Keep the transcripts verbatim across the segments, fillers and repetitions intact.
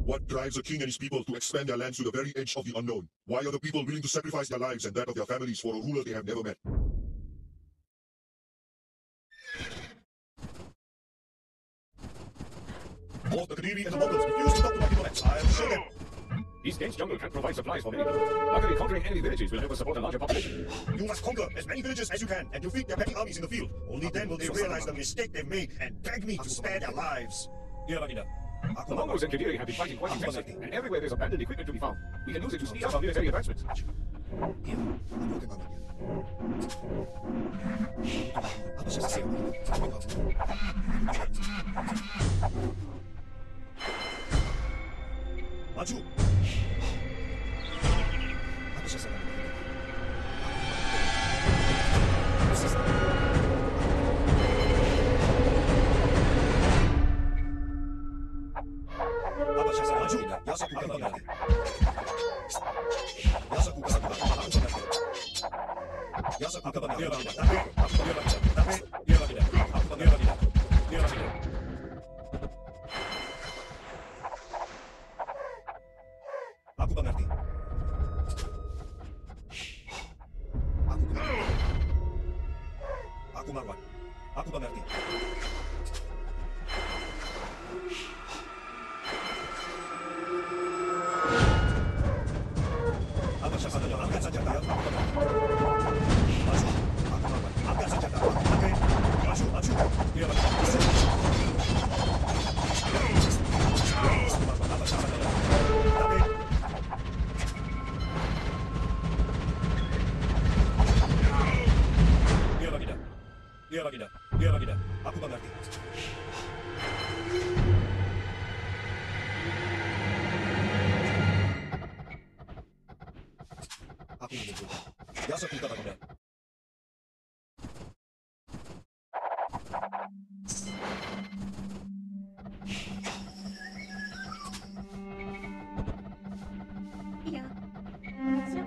What drives a king and his people to expand their lands to the very edge of the unknown? Why are the people willing to sacrifice their lives and that of their families for a ruler they have never met? Both the Kadiri and the Mongols refuse to talk to my people, and I'll show them. This dense jungle can't provide supplies for many people. Luckily, conquering enemy villages will help us support a larger population. You must conquer as many villages as you can and defeat their petty armies in the field. Only then will they realize the mistake they've made and beg me to spare their lives. The Mongols and Kadiri have been fighting quite intensely, and everywhere there's abandoned equipment to be found. We can use it to speed up our military advancements. Maju! Aku mengerti. Aku mengerti. Aku Marwan. Aku mengerti. Apa syaratnya? Angkat senjata. Aku mengerti. Maju. Aku Marwan. Angkat senjata. Oke. Maju, maju. Dia mengerti. Apa syaratnya? Tapi Dia lagi dah, dia lagi dah. Aku mengerti. Aku mengumpulkan. Biasa kita lakukan. Iya. Siap.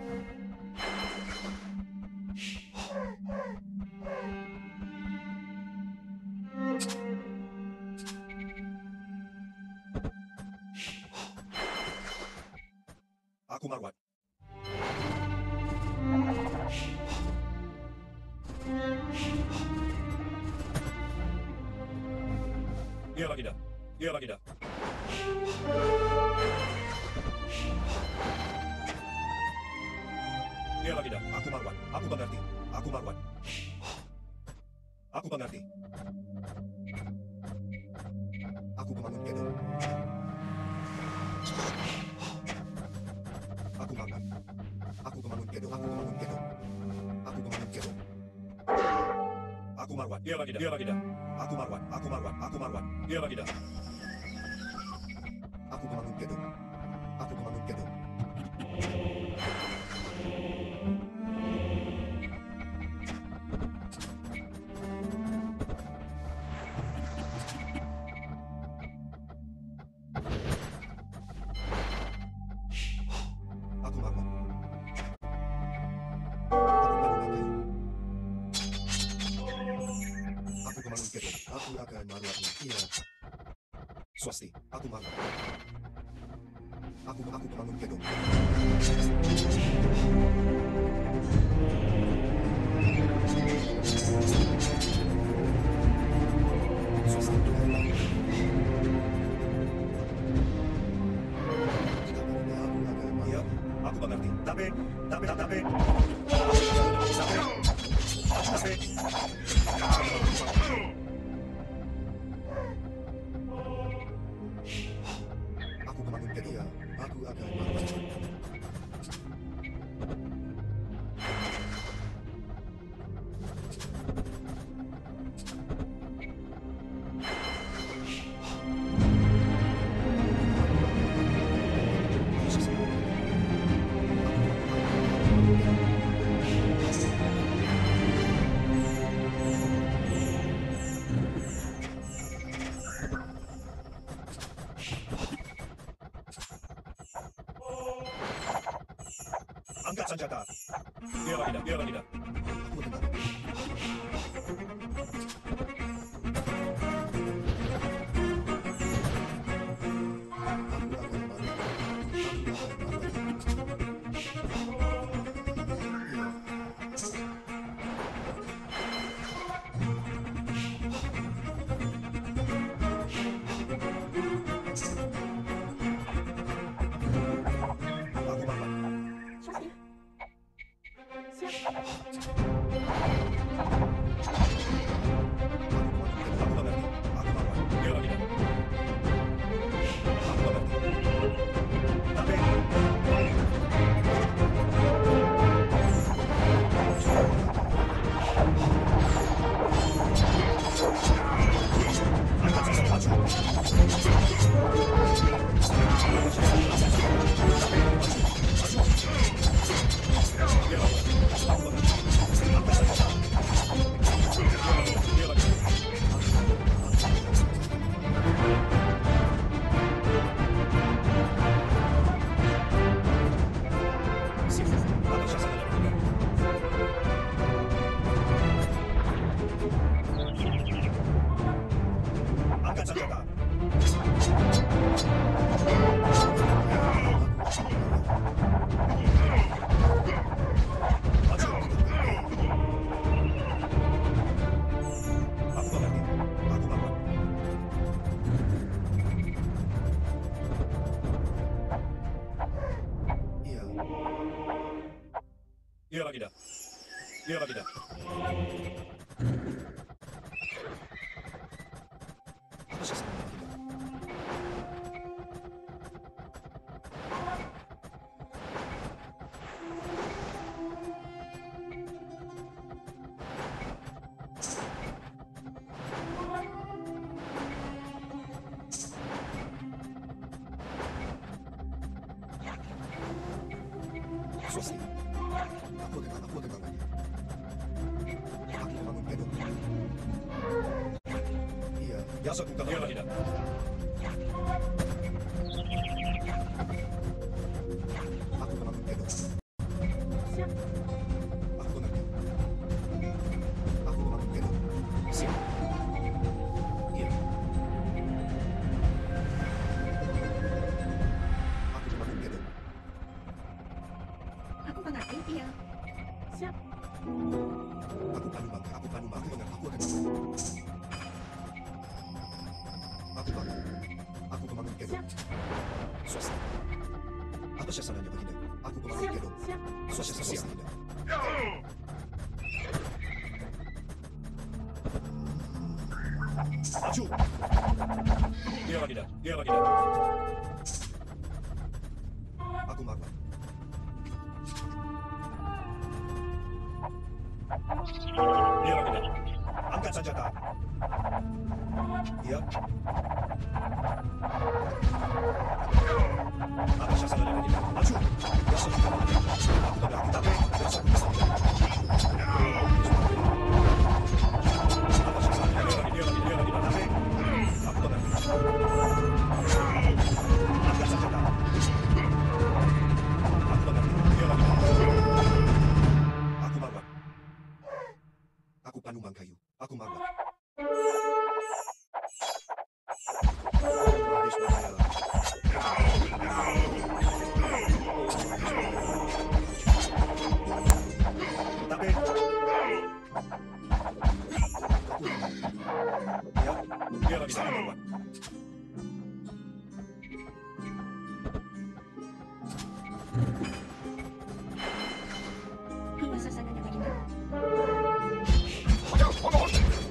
Aku Marwan. Dia lagi dah. Dia lagi dah. Dia lagi dah. Aku Marwan. Aku mengerti. Aku Marwan. Aku mengerti. Aku membangun gedung. Aku Marwan. Aku membangun gedung. Aku membangun gedung. Aku membangun gedung. Aku Marwan. Dia lagi dah. Dia lagi dah. Aku Marwan. Aku Marwan. Aku Marwan. Dia lagi dah. Aku membangun gedung. Aku membangun gedung. Aku Marwan. Aku membangun gedung. Aku akan Marwan. Iya. Swasti. Aku Marwan. Aku aku membangun gedung. Swasti. Iya, aku mengerti. Tapi, tapi, tapi, tapi, tapi. Aku membangun gedung. Aku akan Marwan. Angkat senjata. Dia lagi dah, dia lagi dah. Aku dengar. Aku akan Angkat senjata. Maju. Aku mengerti. Aku bangun. Iya. Iya, Baginda. Iya, Baginda. Apa sih sebenarnya, Baginda? Swasti. Aku akan, aku akan bangun. Aku membangun gedung. Iya, biasa bukan iya, Baginda. Aku membangun gedung. Aku mengerti. Aku membangun gedung. Siap. Iya. Aku membangun gedung. Aku mengerti, iya. Siap. Aku Panumang, aku Panumang, aku mengerti, aku akan bangun. Aku bangun. Aku membangun gedung. Swasta. Apa sasarannya, Baginda? Aku membangun Siap. gedung. Siap. Swasta, swasta, Baginda. Maju. Dia Baginda, dia Baginda. Aku Marwan. Dia Baginda. Angkat senjata. Iya. Apa sasarannya, Baginda? Maju. Biasa kita mengerti. Aku mengerti, tapi biasa kita mengerti. Apa sasarannya, dia Baginda, dia Baginda, dia Baginda, tapi aku mengerti. Angkat senjata. Aku mengerti, dia Baginda. Aku Marwan. Aku Panumang Kayu. Aku Marwan. Bismillah. Tapi ya, dia lagi sama Marwan. Apa sasarannya, Baginda? Watch out! Come on!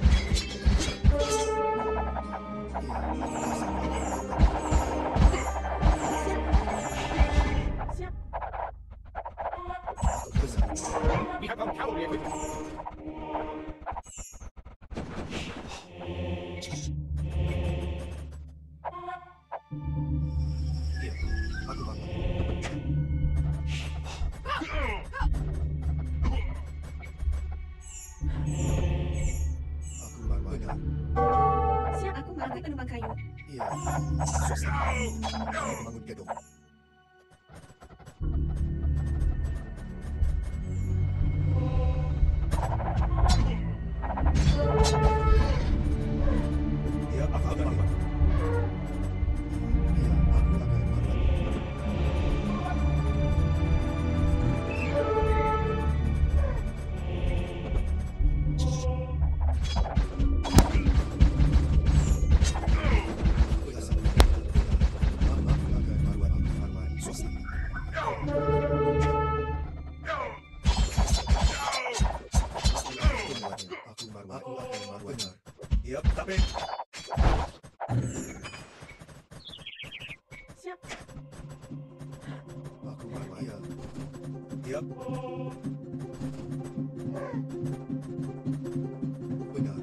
Siap. We have found cavalry equipment. Iya, aku Marwan. Aku Marwan. Benar. Siap. Aku Marwan Panumang Kayu. Iya. Swasta. Aku membangun gedung. Iya, aku akan Marwan. Iya, aku akan Marwan. Biasa. Aku akan Marwan. Siap. Aku Marwan. Iya. Iya. Benar.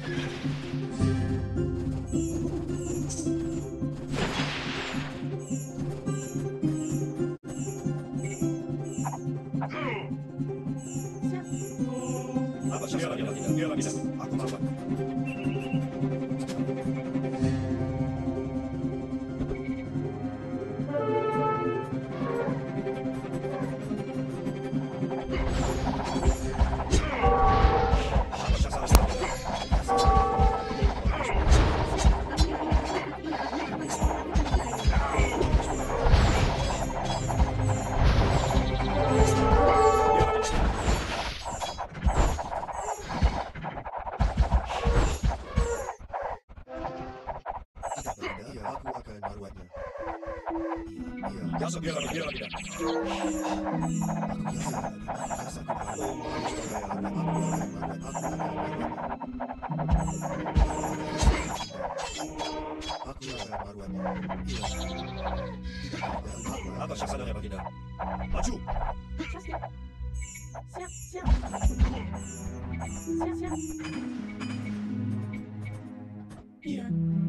Siap. Apa sasarannya? Tidak. Dia lagi tidak. Aku Marwan. Apa sasarannya? Tidak benda. Iya, aku akan Marwannya. Iya, iya. Biasa dia lagi, dia lagi dah. Aku biasa, biasa aku Marwan. Oh, harus bergaya. Aku akan Marwan. Aku akan Marwannya. Aku akan Marwannya. Iya. Tidak benda. Apa? Apa sasarannya baginda? Maju. Siap. Siap. Siap. Siap. Siap. Iya.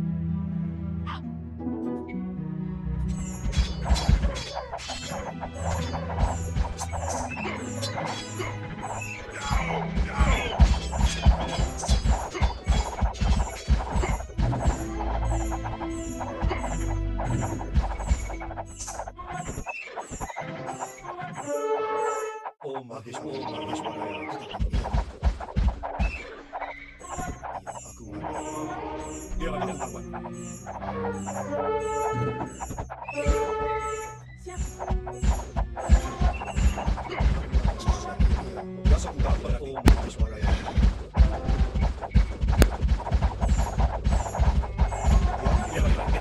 Oh, Mahis, oh, Mahis Maraya. Iya. Iya, aku Marwan. Dia lagi dah Marwan. Siap. Biasa buka pada oh, Mahis Maraya. Dia lagi dah.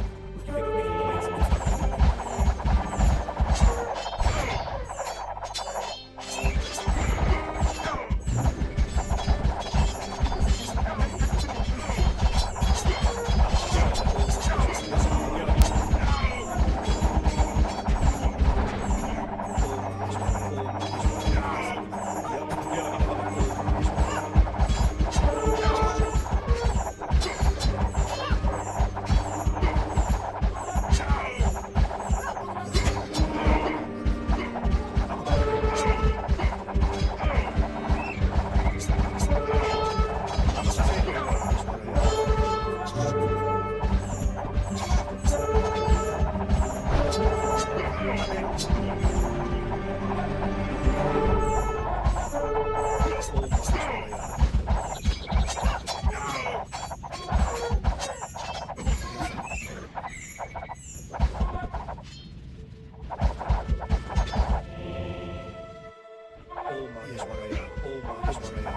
Oh, Mahis Maraya. Oh, Mahis Maraya.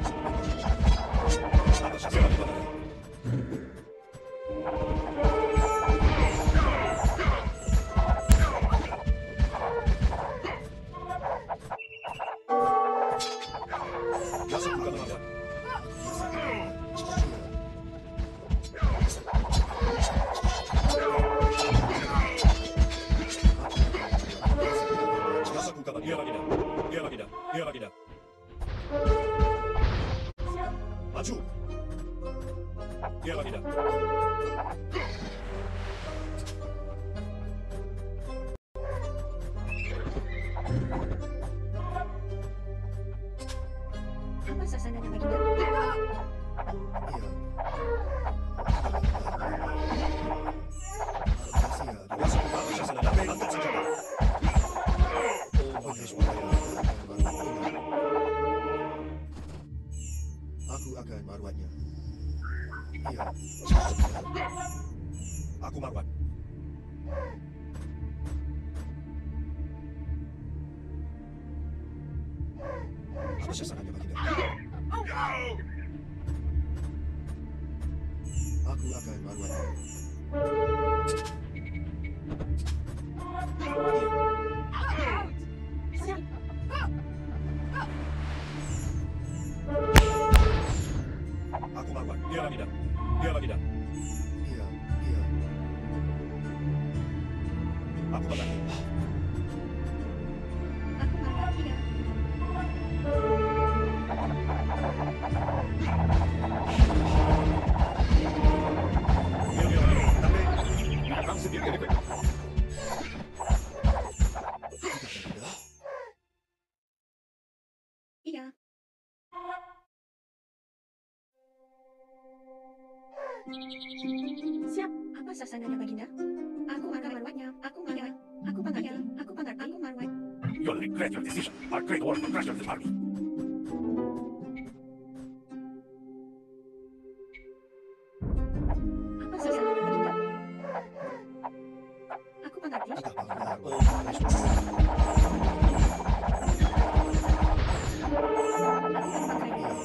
Apa sasarannya baginda? Biasa buka Marwan. Biasa buka dia lagi dah. Dia lagi dah. Dia lagi dah. Siap. Maju. Dia lagi dah. Apa sasarannya baginda? Iya. Biasa ya. Biasa buka apa sasarannya? Angkat senjata. Oh, Mahis Maraya. Aku akan Marwannya. Iya. Aku Marwan. Apa sasarannya baginda? Aku akan Marwannya. Siap. Aku Marwan. Dia lagi dah. Dia lagi dah. Iya, iya. Aku mengerti. Aku marwah. Iya. Iya, iya, iya. Tapi, We have found civilian equipment. Iya. Siap. Apa sasananya, Baginda? Aku akan marwahnya. Aku marwah. Aku mengerti. Aku mengerti. Aku marwah. you'll regret your decision. Our great war will crush this army. Apa sasananya, Baginda? Aku mengerti. Tidak benar. Oh, Kristus. Aku penumpang kayu. Iya.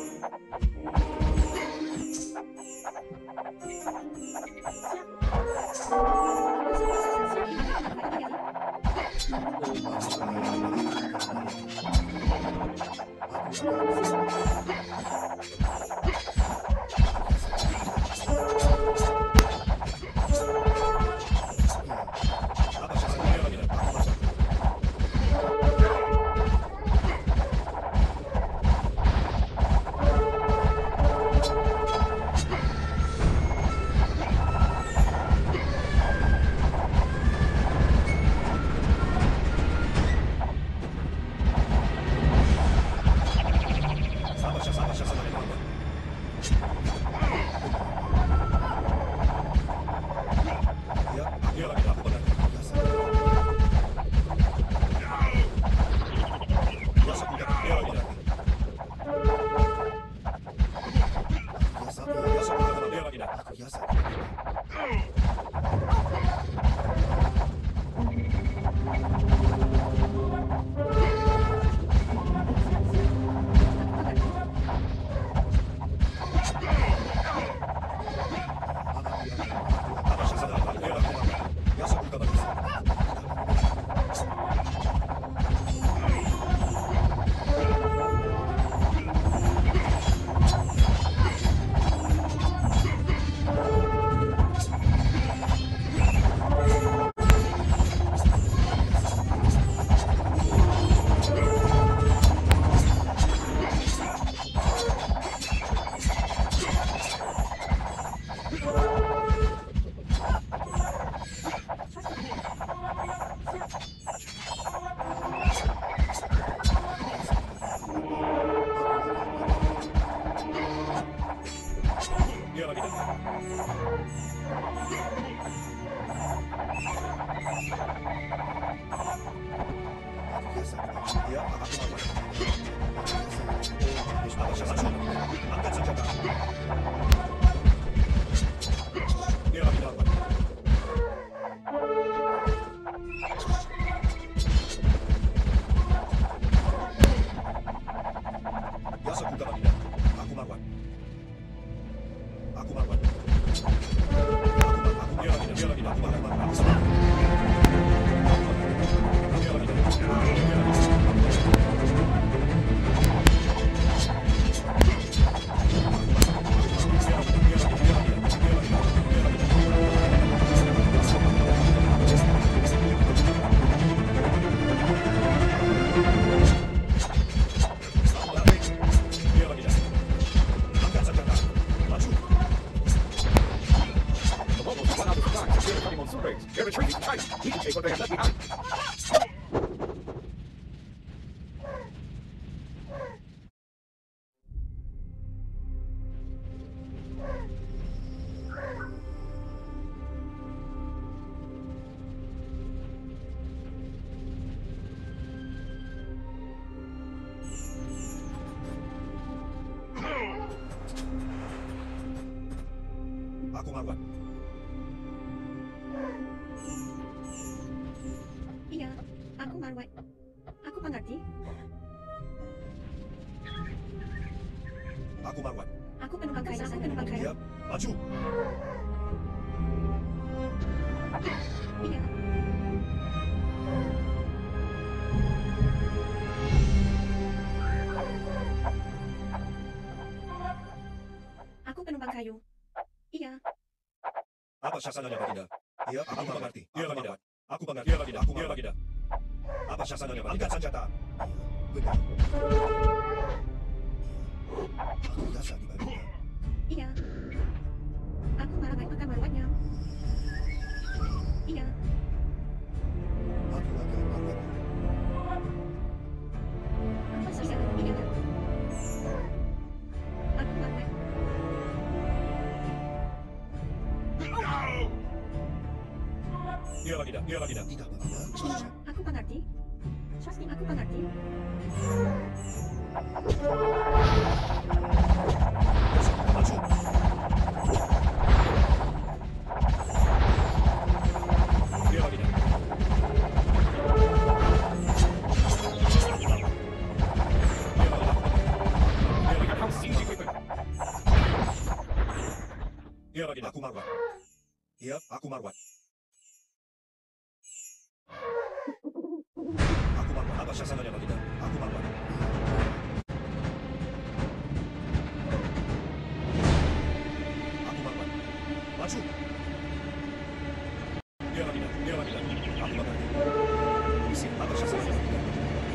Siap. Apa sasananya? Siap. Aku mengerti. Oh, maaf sekali. Aku akan Apa sasananya, Baginda? Aku mengerti. Sama siya, sama siya sa Manila. Iya, iya, Baginda. Aku mengerti. Yasa kuda. Iya, Baginda. biasa. Yasa kuda naman. Iya, Baginda. Biasa. Apa siya sa Manila? Iya, Baginda. Yasa kuda naman. Iya, Baginda. Biasa. Iya, aku mengerti. Apa siya sa Manila? Angkat senjata. Iya, Baginda. Yasa kuda, Baginda. Aku marwan. Aku marwan. Aku marwan. Aku iya, Baginda. Iya, Baginda. Aku marwan. Aku sama. Iya, Baginda. Iya, Baginda. Iya, Baginda. Angkat senjata. Maju. The locals have run out of supplies. They're coming on Surex. They're retreating to China. We can take what they have left behind. Aku marwan. Iya. Aku marwah. Aku mengerti. Aku marwan. Aku penumpang kayu. Aku penumpang kayu. Iya, maju. Iya. Aku penumpang kayu. Iya. Apa sasananya, Baginda? Iya, aku mengerti. Iya, Baginda. Aku mengerti. Dia lagi dah. Aku dia lagi dah. Apa sasarannya? Angkat senjata. Benar. Aku rasa di baginya. Iya. Aku marah akan merawatnya. Iya. Aku akan merawatnya. Apa sasaran binatang? Aku merawat. Dia lagi dah. Dia lagi dah. Tidak baginya. Setuju. Aku mengerti. Pasti aku mengerti. Maju. Dia lagi dah. Dia lagi dah. Aku marwat. Iya, aku marwat. Aku marwat. Apa sasarannya lagi dah? Aku marwat. Aku marwat. Maju. Dia lagi dah. Dia lagi dah. Aku mengerti. Isi. Apa sasarannya lagi dah?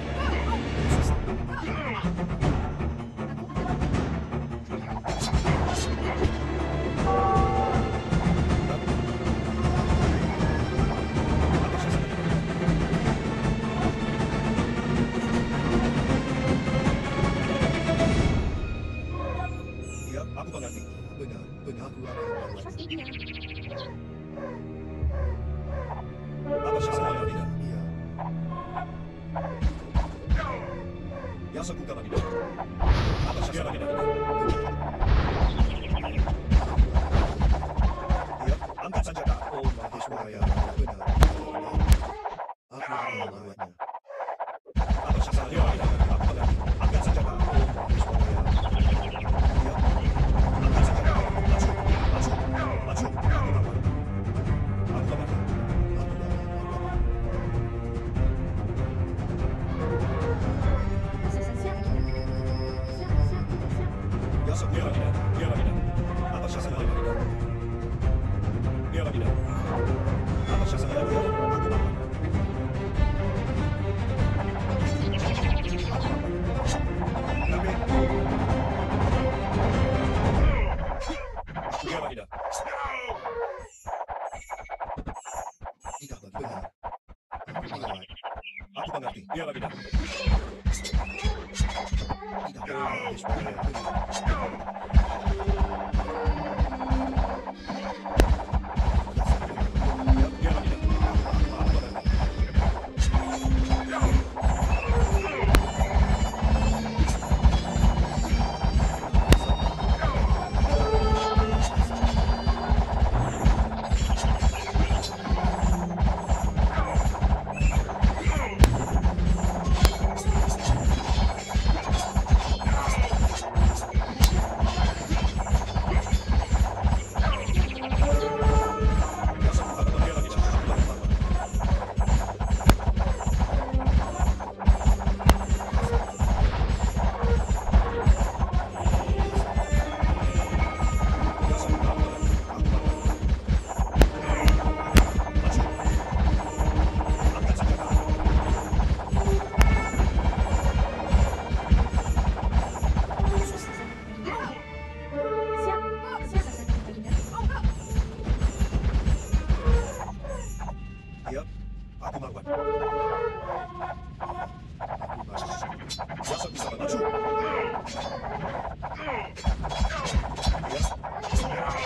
Apa sasarannya lagi dah? Iya, aku mengerti. Benar. Benar aku akan merawatnya. Pasti iya. Apa sasarannya lagi dah? Iya. Yang sekuka lagi dah. Apa sasarannya lagi dah? Iya, angkat senjata. Oh Maheshwara. Benar. Aku akan merawatnya. Apa sasarannya lagi dah? Aku mengerti. Angkat senjata. Oh Maheshwara. Iya, angkat senjata. Maju, maju, maju. Aku marwat. Aku mengerti. Aku akan merawatnya. Sasaran siap. Siap, siap, siap. Yang sekuka lagi dah. Dia lagi dah. Apa sasarannya lagi dah? Dia lagi dah. Apa sasarannya lagi dah? Aku marwat. Tapi dia lagi dah. Tidak bagi benar. Aku merawat. Aku mengerti. Dia lagi dah. Tidak bagi Maheshwara. Benar. Dia, dia lagi dah. Aku mengerti. Yang sekuka lagi dia lagi dah. Aku marwat. Yang sekuka lagi dah. Aku marwat. Maju. Angkat senjata. Siap. Siap sasaran baginda. Iya, aku marwat. Aku merawat. Yang sekuka maju. Iya.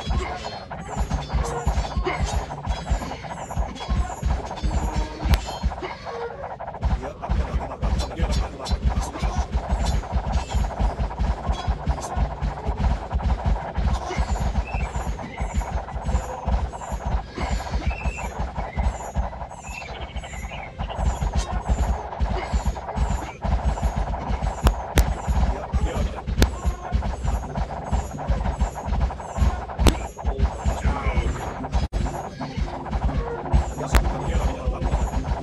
Iya, aku mengerti marwat. Dia lagi dah. Aku marwat. Iya, dia lagi dah. Yang sekuka dia lagi dah. Aku mengerti.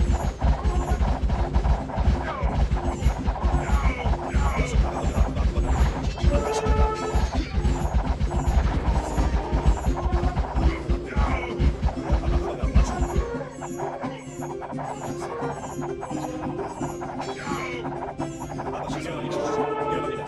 Yang sekuka lagi dah. Aku mengerti. Angkat senjata. Iya, aku mengerti. Maju. 아빠 실세합니다. 위험합니다.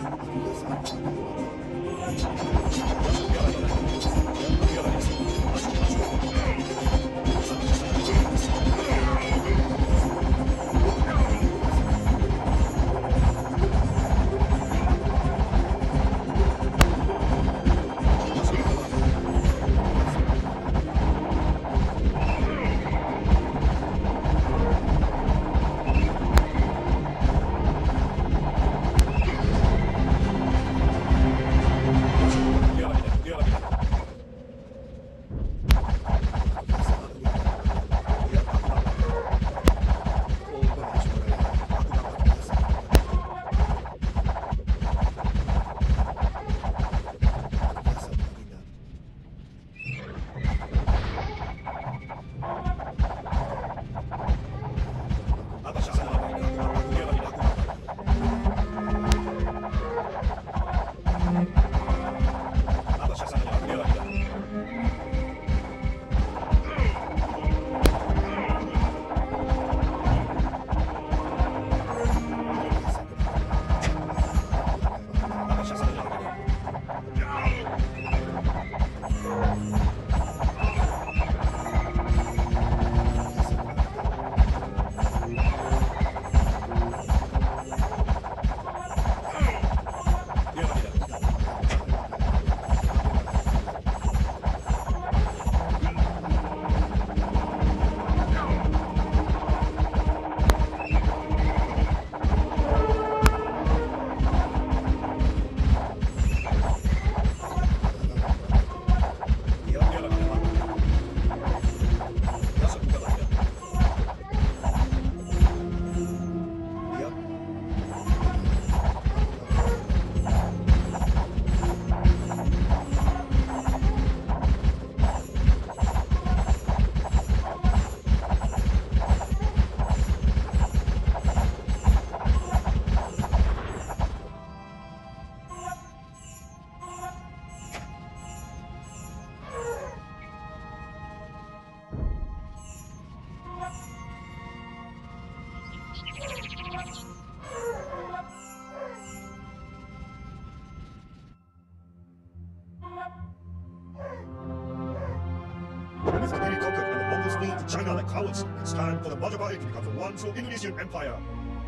With the Delhi conquered and the Mongols flee to China like cowards, it's time for the Majapahit to become the one true Indonesian empire.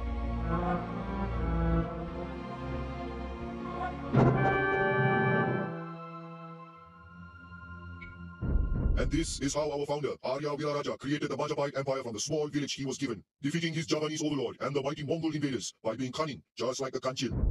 And this is how our founder, Arya Viraraja, created the Majapahit Empire from the small village he was given, defeating his Javanese overlord and the mighty Mongol invaders by being cunning, just like a Kanchil.